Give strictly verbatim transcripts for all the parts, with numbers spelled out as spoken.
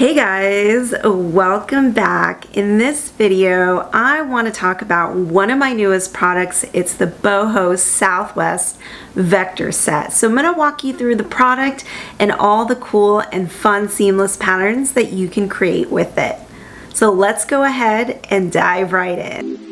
Hey guys, welcome back. In this video, I want to talk about one of my newest products. It's the Boho Southwest Vector Set. So I'm going to walk you through the product and all the cool and fun seamless patterns that you can create with it. So let's go ahead and dive right in.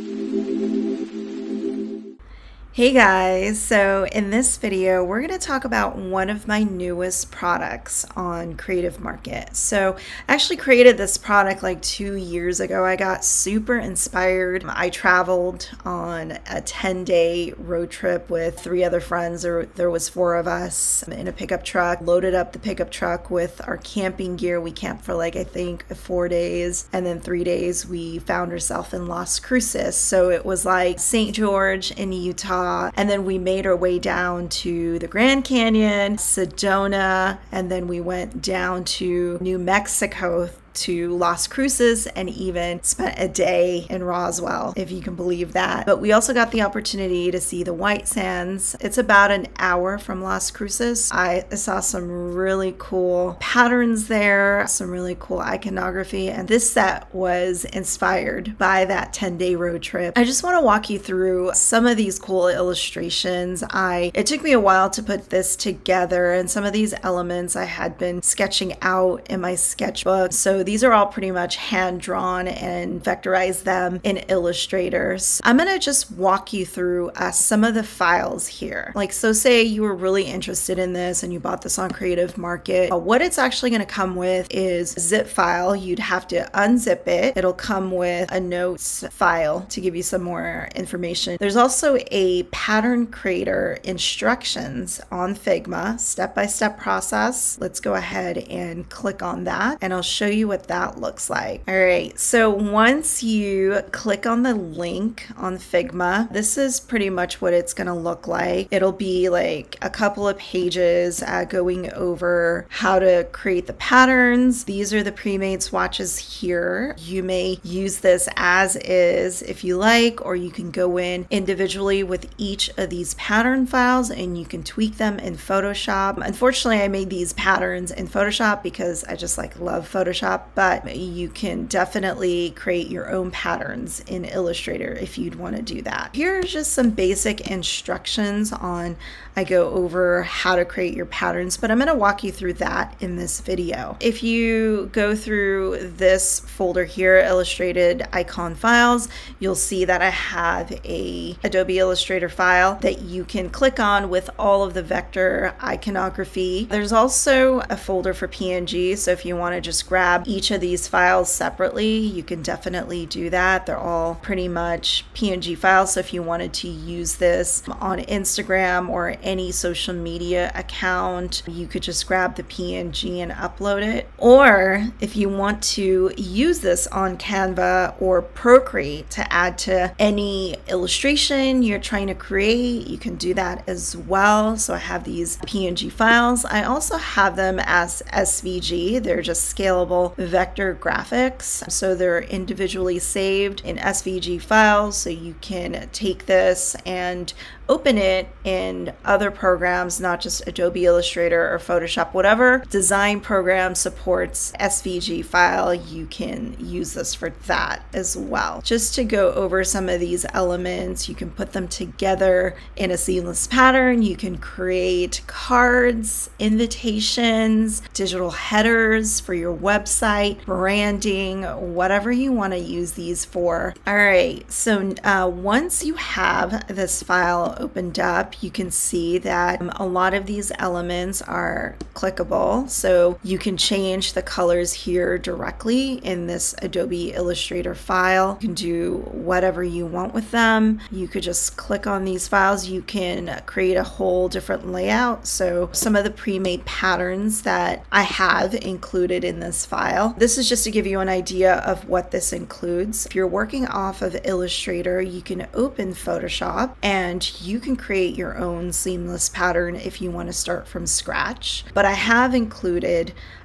Hey guys, so in this video we're going to talk about one of my newest products on Creative Market. So I actually created this product like two years ago. I got super inspired. I traveled on a ten day road trip with three other friends, or there was four of us in a pickup truck, loaded up the pickup truck with our camping gear. We camped for like I think four days, and then three days we found ourselves in Las Cruces. So it was like Saint George in Utah, and then we made our way down to the Grand Canyon, Sedona, and then we went down to New Mexico to Las Cruces, and even spent a day in Roswell, if you can believe that. But we also got the opportunity to see the White Sands. It's about an hour from Las Cruces. I saw some really cool patterns there, some really cool iconography, and this set was inspired by that ten day road trip. I just want to walk you through some of these cool illustrations. I it took me a while to put this together, and some of these elements I had been sketching out in my sketchbook. So these are all pretty much hand drawn and vectorized them in Illustrators. I'm gonna just walk you through uh, some of the files here. Like, so say you were really interested in this and you bought this on Creative Market. Uh, what it's actually gonna come with is a zip file. You'd have to unzip it. It'll come with a notes file to give you some more information. There's also a pattern creator instructions on Figma, step-by-step process. Let's go ahead and click on that, and I'll show you what that looks like. All right, so once you click on the link on Figma, this is pretty much what it's gonna look like. It'll be like a couple of pages uh, going over how to create the patterns. These are the pre-made swatches here. You may use this as is if you like, or you can go in individually with each of these pattern files and you can tweak them in Photoshop. Unfortunately, I made these patterns in Photoshop because I just like love Photoshop, but you can definitely create your own patterns in Illustrator if you'd want to do that. Here's just some basic instructions on, I go over how to create your patterns, but I'm going to walk you through that in this video. If you go through this folder here, Illustrated Icon Files, you'll see that I have a Adobe Illustrator file that you can click on with all of the vector iconography. There's also a folder for P N G, so if you want to just grab each of these files separately, you can definitely do that. They're all pretty much P N G files, so if you wanted to use this on Instagram or any social media account, you could just grab the P N G and upload it. Or if you want to use this on Canva or Procreate to add to any illustration you're trying to create, you can do that as well. So I have these P N G files. I also have them as S V G. They're just scalable vector graphics, so they're individually saved in S V G files, so you can take this and open it in other programs, not just Adobe Illustrator or Photoshop. Whatever design program supports S V G file, you can use this for that as well. Just to go over some of these elements, you can put them together in a seamless pattern. You can create cards, invitations, digital headers for your website, branding, whatever you want to use these for. All right, so uh, once you have this file opened up, you can see that um, a lot of these elements are clickable, so you can change the colors here directly in this Adobe Illustrator file. You can do whatever you want with them. You could just click on these files. You can create a whole different layout. So some of the pre-made patterns that I have included in this file. This is just to give you an idea of what this includes. If you're working off of Illustrator, you can open Photoshop and you can create your own seamless pattern if you want to start from scratch. But I have included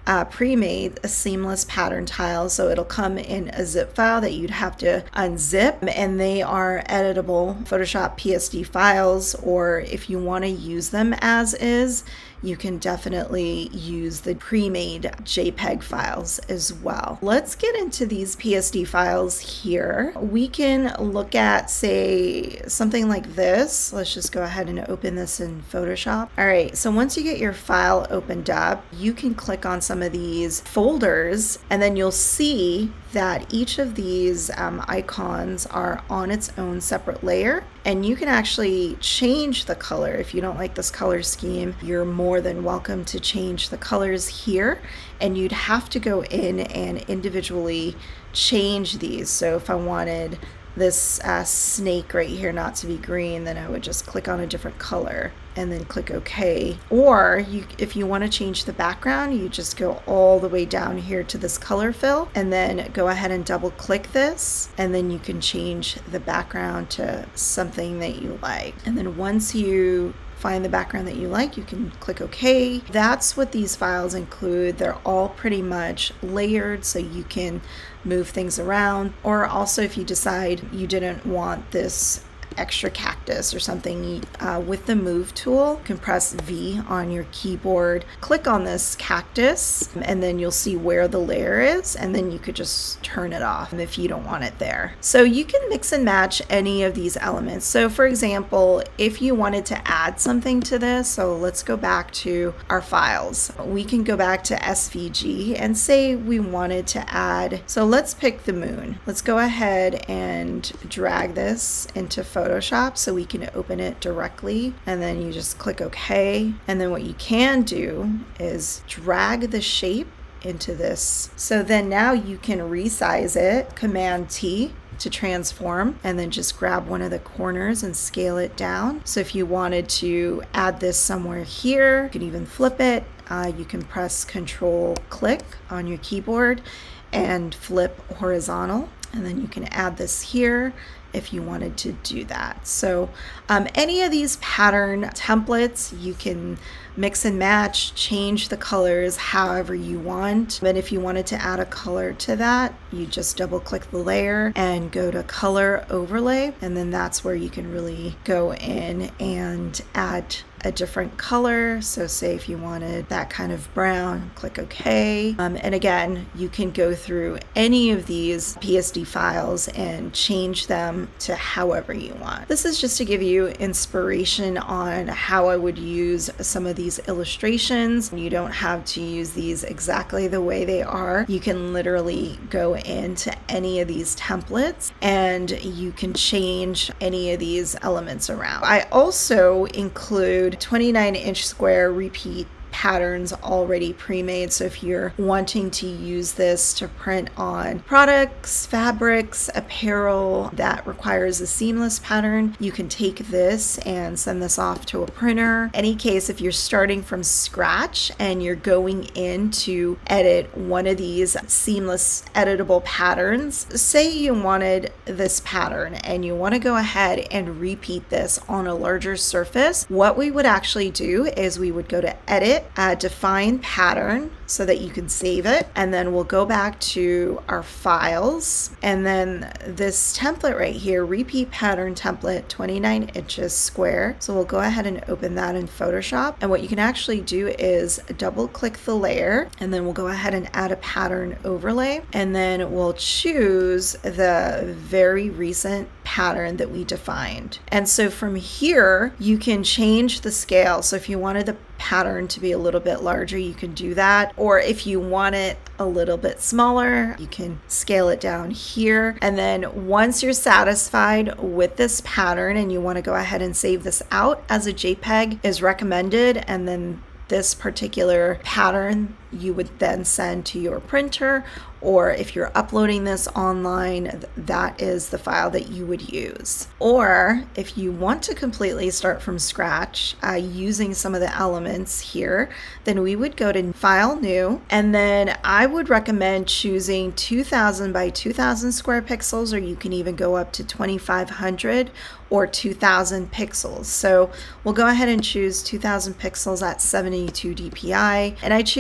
uh, pre-made a seamless pattern tile. So it'll come in a zip file that you'd have to unzip, and they are editable Photoshop P S D files, or if you want to use them as is, you can definitely use the pre-made JPEG files as well. Let's get into these P S D files here. We can look at, say, something like this. Let's just go ahead and open this in Photoshop. All right, so once you get your file opened up, you can click on some of these folders, and then you'll see that each of these um, icons are on its own separate layer, and you can actually change the color. If you don't like this color scheme, you're more than welcome to change the colors here, and you'd have to go in and individually change these. So if I wanted this uh, snake right here not to be green, then I would just click on a different color and then click OK. Or you, if you want to change the background, you just go all the way down here to this color fill, and then go ahead and double click this, and then you can change the background to something that you like. And then once you find the background that you like, you can click OK. That's what these files include. They're all pretty much layered, so you can move things around. Or also, if you decide you didn't want this extra cactus or something, uh, with the move tool, you can press V on your keyboard, click on this cactus, and then you'll see where the layer is, and then you could just turn it off if you don't want it there. So you can mix and match any of these elements. So for example, if you wanted to add something to this, so let's go back to our files. We can go back to S V G and say we wanted to add, so let's pick the moon. Let's go ahead and drag this into Photoshop. Photoshop so we can open it directly, and then you just click OK. And then what you can do is drag the shape into this. So then now you can resize it, Command T to transform, and then just grab one of the corners and scale it down. So if you wanted to add this somewhere here, you can even flip it. Uh, you can press Control click on your keyboard and flip horizontal, and then you can add this here if you wanted to do that. So um, any of these pattern templates, you can mix and match, change the colors however you want. But if you wanted to add a color to that, you just double click the layer and go to color overlay, and then that's where you can really go in and add a different color. So say if you wanted that kind of brown, click OK. Um, and again, you can go through any of these P S D files and change them to however you want. This is just to give you inspiration on how I would use some of these illustrations. You don't have to use these exactly the way they are. You can literally go into any of these templates and you can change any of these elements around. I also include twenty-nine inch square repeat patterns already pre-made. So if you're wanting to use this to print on products, fabrics, apparel that requires a seamless pattern, you can take this and send this off to a printer. Any case, if you're starting from scratch and you're going in to edit one of these seamless editable patterns, say you wanted this pattern and you want to go ahead and repeat this on a larger surface, what we would actually do is we would go to edit, Uh, define pattern so that you can save it, and then we'll go back to our files, and then this template right here, repeat pattern template twenty-nine inches square. So we'll go ahead and open that in Photoshop, and what you can actually do is double click the layer, and then we'll go ahead and add a pattern overlay, and then we'll choose the very recent pattern that we defined. And so from here you can change the scale. So if you wanted the pattern to be a little bit larger, you can do that, or if you want it a little bit smaller, you can scale it down here. And then once you're satisfied with this pattern and you want to go ahead and save this out as a JPEG is recommended, and then this particular pattern you would then send to your printer, or if you're uploading this online, that is the file that you would use. Or if you want to completely start from scratch uh, using some of the elements here, then we would go to File, New, and then I would recommend choosing two thousand by two thousand square pixels, or you can even go up to twenty-five hundred or two thousand pixels. So we'll go ahead and choose two thousand pixels at seventy-two D P I, and I choose a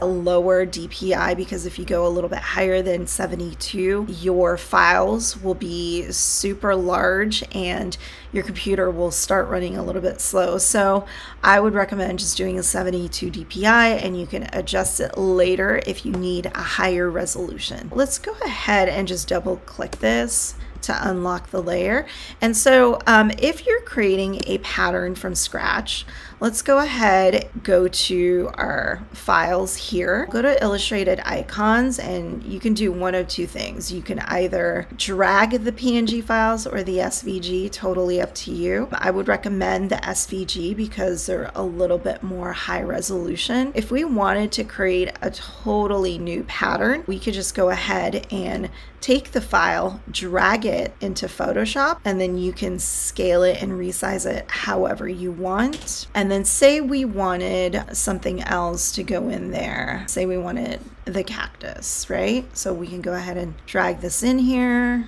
lower D P I, because if you go a little bit higher than seventy-two, your files will be super large and your computer will start running a little bit slow. So I would recommend just doing a seventy-two D P I, and you can adjust it later if you need a higher resolution. Let's go ahead and just double click this to unlock the layer. And so um, if you're creating a pattern from scratch, let's go ahead, go to our files here, go to illustrated icons, and you can do one of two things. You can either drag the P N G files or the S V G, totally up to you. I would recommend the S V G because they're a little bit more high resolution. If we wanted to create a totally new pattern, we could just go ahead and take the file, drag it into Photoshop, and then you can scale it and resize it however you want. And then say we wanted something else to go in there. Say we wanted the cactus, right? So we can go ahead and drag this in here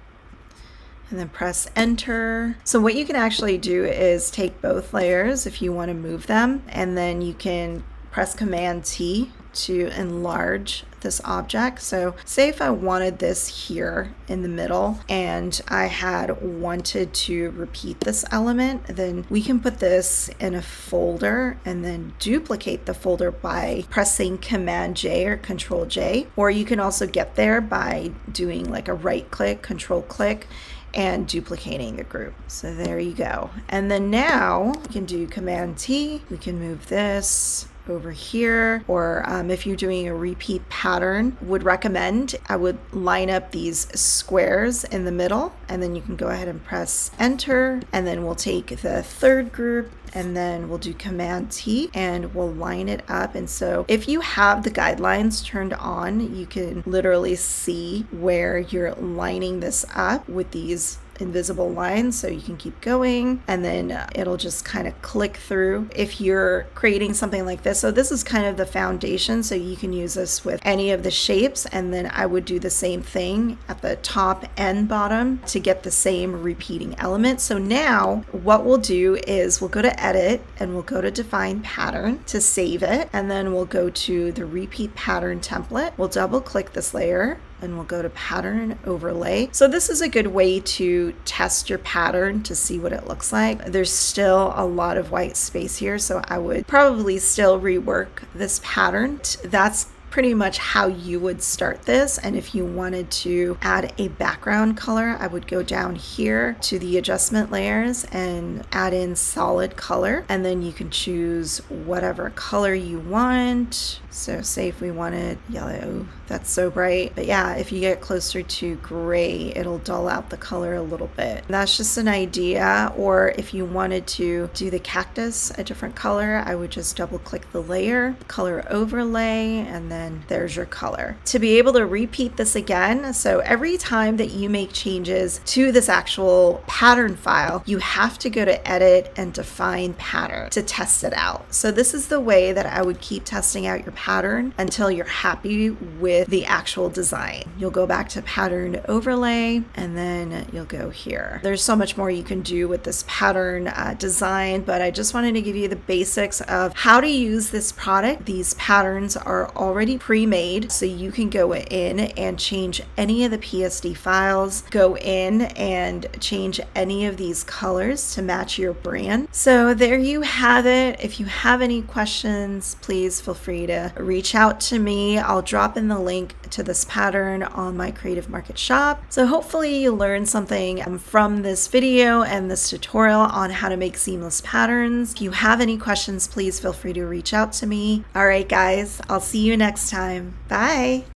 and then press enter. So what you can actually do is take both layers if you want to move them, and then you can press Command T to enlarge this object. So say if I wanted this here in the middle and I had wanted to repeat this element, then we can put this in a folder and then duplicate the folder by pressing Command J or Control J, or you can also get there by doing like a right click, Control click, and duplicating the group. So there you go. And then now we can do Command T, we can move this over here, or um, if you're doing a repeat pattern, would recommend I would line up these squares in the middle, and then you can go ahead and press enter, and then we'll take the third group and then we'll do Command T and we'll line it up. And so if you have the guidelines turned on, you can literally see where you're lining this up with these invisible lines, so you can keep going, and then uh, it'll just kind of click through if you're creating something like this. So this is kind of the foundation, so you can use this with any of the shapes, and then I would do the same thing at the top and bottom to get the same repeating element. So now what we'll do is we'll go to edit and we'll go to define pattern to save it, and then we'll go to the repeat pattern template. We'll double click this layer and we'll go to pattern overlay. So this is a good way to test your pattern to see what it looks like. There's still a lot of white space here, so I would probably still rework this pattern. That's pretty much how you would start this. And if you wanted to add a background color, I would go down here to the adjustment layers and add in solid color, and then you can choose whatever color you want. So say if we wanted yellow, that's so bright. But yeah, if you get closer to gray, it'll dull out the color a little bit. That's just an idea. Or if you wanted to do the cactus a different color, I would just double click the layer, color overlay, and then there's your color. To be able to repeat this again, so every time that you make changes to this actual pattern file, you have to go to edit and define pattern to test it out. So this is the way that I would keep testing out your pattern until you're happy with the actual design. You'll go back to pattern overlay, and then you'll go here. There's so much more you can do with this pattern uh, design, but I just wanted to give you the basics of how to use this product. These patterns are already pre-made, so you can go in and change any of the P S D files, go in and change any of these colors to match your brand. So there you have it. If you have any questions, please feel free to reach out to me. I'll drop in the link to this pattern on my Creative Market shop. So hopefully you learned something from this video and this tutorial on how to make seamless patterns. If you have any questions, please feel free to reach out to me. All right, guys, I'll see you next time. Bye.